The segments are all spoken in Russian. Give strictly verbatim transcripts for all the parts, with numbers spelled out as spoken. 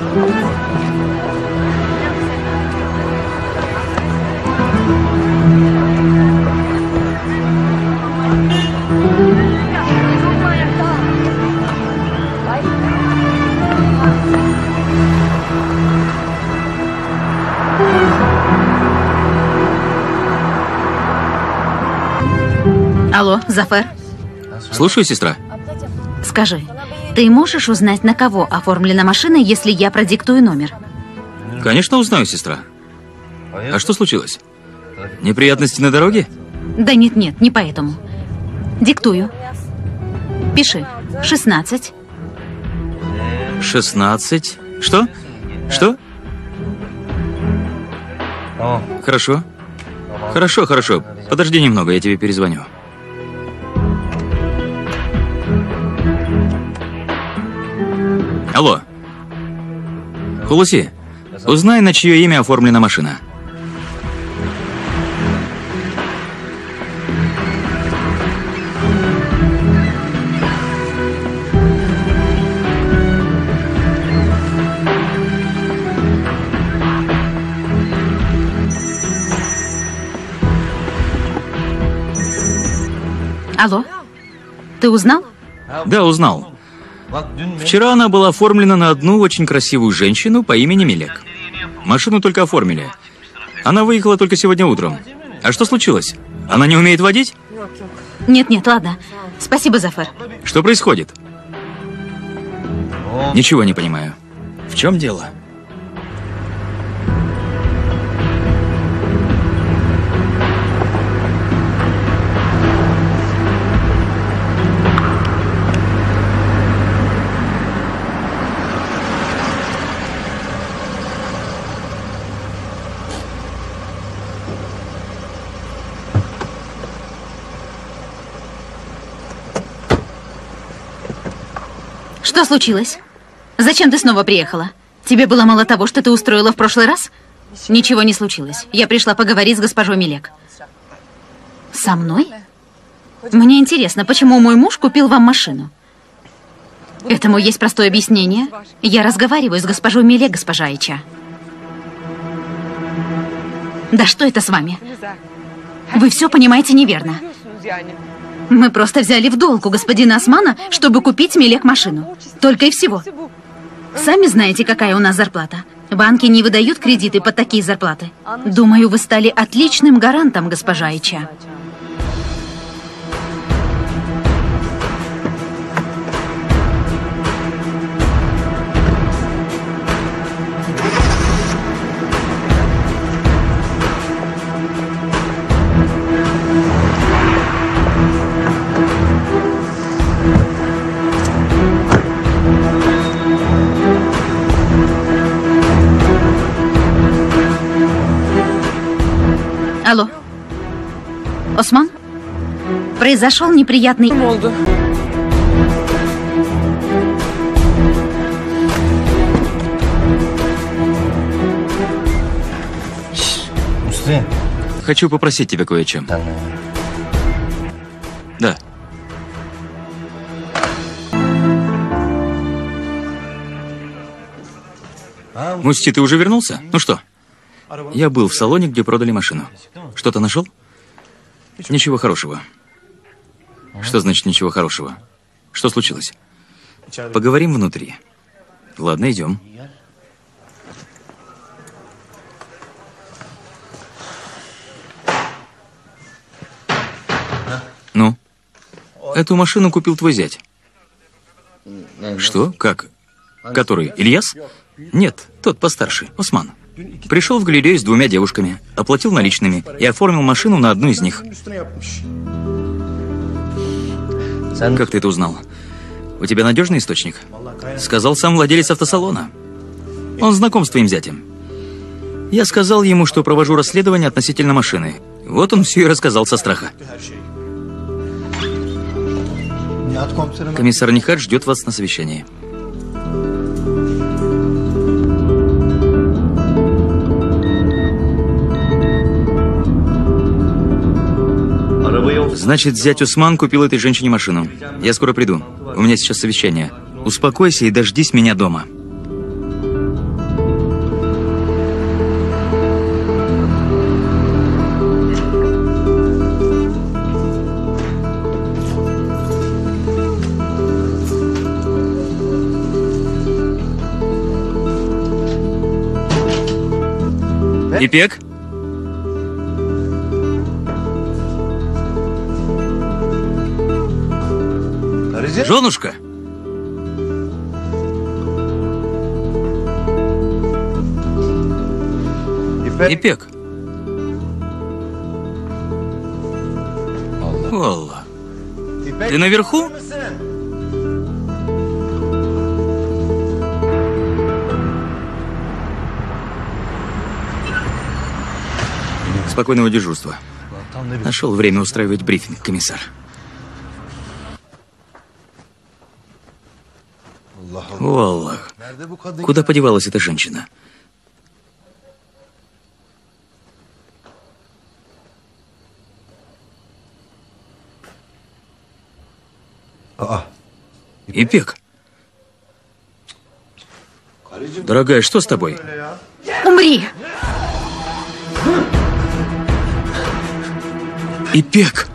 Алло, Зафер. Слушаю, сестра. Скажи, ты можешь узнать, на кого оформлена машина, если я продиктую номер? Конечно, узнаю, сестра. А что случилось? Неприятности на дороге? Да нет-нет, не поэтому. Диктую. Пиши. шестнадцать. шестнадцать. Что? Что? Хорошо. Хорошо, хорошо. Подожди немного, я тебе перезвоню. Алло. Хулуси, узнай, на чье имя оформлена машина. Алло. Ты узнал? Да, узнал. Вчера она была оформлена на одну очень красивую женщину по имени Мелек. Машину только оформили. Она выехала только сегодня утром. А что случилось? Она не умеет водить? Нет-нет, ладно. Спасибо, Зафер. Что происходит? Ничего не понимаю. В чем дело? Что случилось? Зачем ты снова приехала? Тебе было мало того, что ты устроила в прошлый раз? Ничего не случилось. Я пришла поговорить с госпожой Мелек. Со мной? Мне интересно, почему мой муж купил вам машину? Этому есть простое объяснение. Я разговариваю с госпожой Мелек, госпожа Ича. Да что это с вами? Вы все понимаете неверно. Мы просто взяли в долг у господина Османа, чтобы купить Мелек машину. Только и всего. Сами знаете, какая у нас зарплата. Банки не выдают кредиты под такие зарплаты. Думаю, вы стали отличным гарантом, госпожа Ича. Алло. Осман? Произошел неприятный... Хочу попросить тебя кое о чем. Да. Мусти, ты уже вернулся? Ну что? Я был в салоне, где продали машину. Что-то нашел? Ничего хорошего. Что значит ничего хорошего? Что случилось? Поговорим внутри. Ладно, идем. Ну? Эту машину купил твой зять. Что? Как? Который? Ильяс? Нет, тот постарше, Осман. Пришел в галерею с двумя девушками, оплатил наличными и оформил машину на одну из них. Как ты это узнал? У тебя надежный источник? Сказал сам владелец автосалона. Он знаком с твоим зятем. Я сказал ему, что провожу расследование относительно машины. Вот он все и рассказал со страха. Комиссар Нихат ждет вас на совещании. Значит, зять Усман купил этой женщине машину. Я скоро приду. У меня сейчас совещание. Успокойся и дождись меня дома. Ипек? Женушка? Ипек. Аллах. Ты наверху? Спокойного дежурства. Нашел время устраивать брифинг, комиссар. О, Аллах. Куда подевалась эта женщина? Ипек. Дорогая, что с тобой? Умри! Ипек!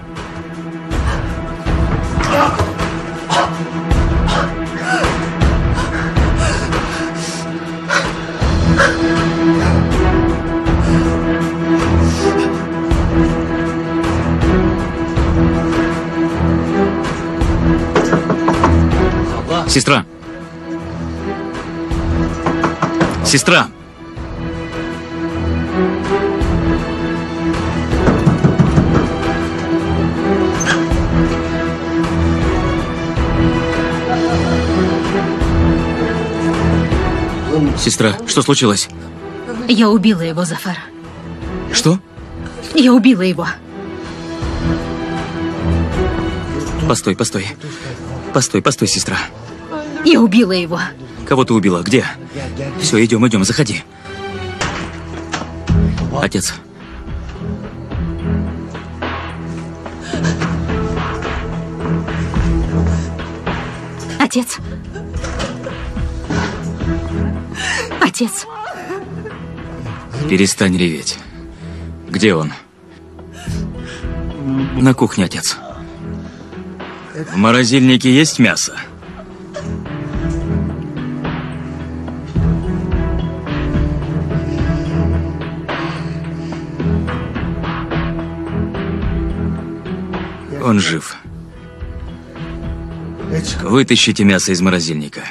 Сестра! Сестра! Сестра, что случилось? Я убила его, Зафар. Что? Я убила его. Постой, постой. Постой, постой, сестра. Я убила его. Кого ты убила? Где? Все, идем, идем, заходи. Отец. Отец. Отец. Перестань реветь. Где он? На кухне, отец. В морозильнике есть мясо? Он жив. Вытащите мясо из морозильника.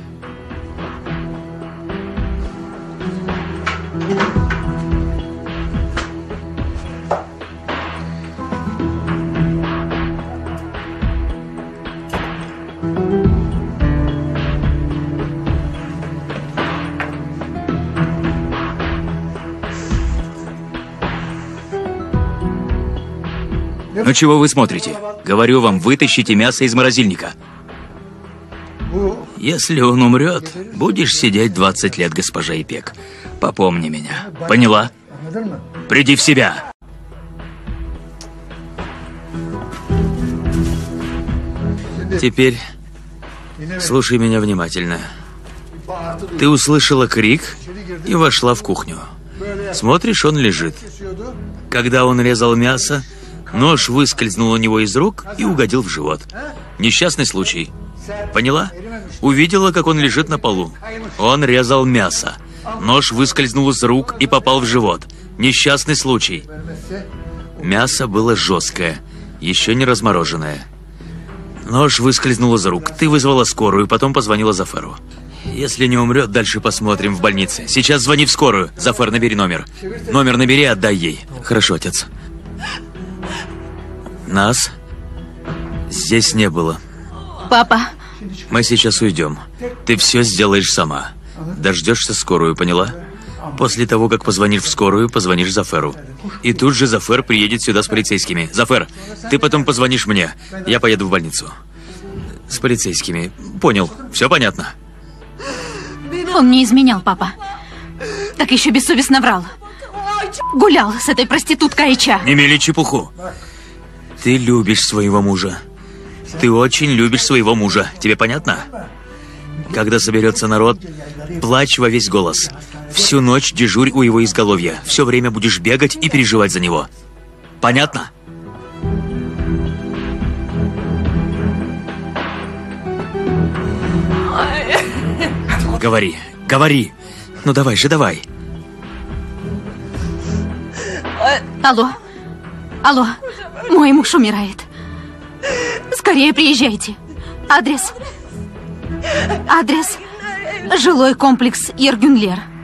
Ну чего вы смотрите? Говорю вам, вытащите мясо из морозильника. Если он умрет, будешь сидеть двадцать лет, госпожа Ипек. Попомни меня. Поняла? Приди в себя. Теперь слушай меня внимательно. Ты услышала крик и вошла в кухню. Смотришь, он лежит. Когда он резал мясо, нож выскользнул у него из рук и угодил в живот. Несчастный случай. Поняла? Увидела, как он лежит на полу. Он резал мясо. Нож выскользнул из рук и попал в живот. Несчастный случай. Мясо было жесткое, еще не размороженное. Нож выскользнул из рук. Ты вызвала скорую, потом позвонила Зафару. Если не умрет, дальше посмотрим в больнице. Сейчас звони в скорую. Зафар, набери номер. Номер набери, отдай ей. Хорошо, отец. Нас здесь не было. Папа. Мы сейчас уйдем. Ты все сделаешь сама. Дождешься скорую, поняла? После того, как позвонишь в скорую, позвонишь Заферу. И тут же Зафер приедет сюда с полицейскими. Зафер, ты потом позвонишь мне. Я поеду в больницу. С полицейскими. Понял. Все понятно? Он не изменял, папа. Так еще бессовестно врал. Гулял с этой проституткой Айча. Не мели чепуху. Ты любишь своего мужа. Ты очень любишь своего мужа. Тебе понятно? Когда соберется народ, плачь во весь голос. Всю ночь дежурь у его изголовья. Все время будешь бегать и переживать за него. Понятно? Говори, говори. Ну давай же, давай. Алло. Алло. Мой муж умирает. Скорее приезжайте. Адрес. Адрес. Жилой комплекс Ергюнлер.